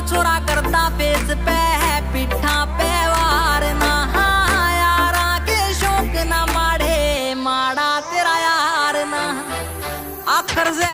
छोरा करता फेस पे है पिठा पे वार ना, यारा के शौक ना माड़े माड़ा तेरा यार ना आखर से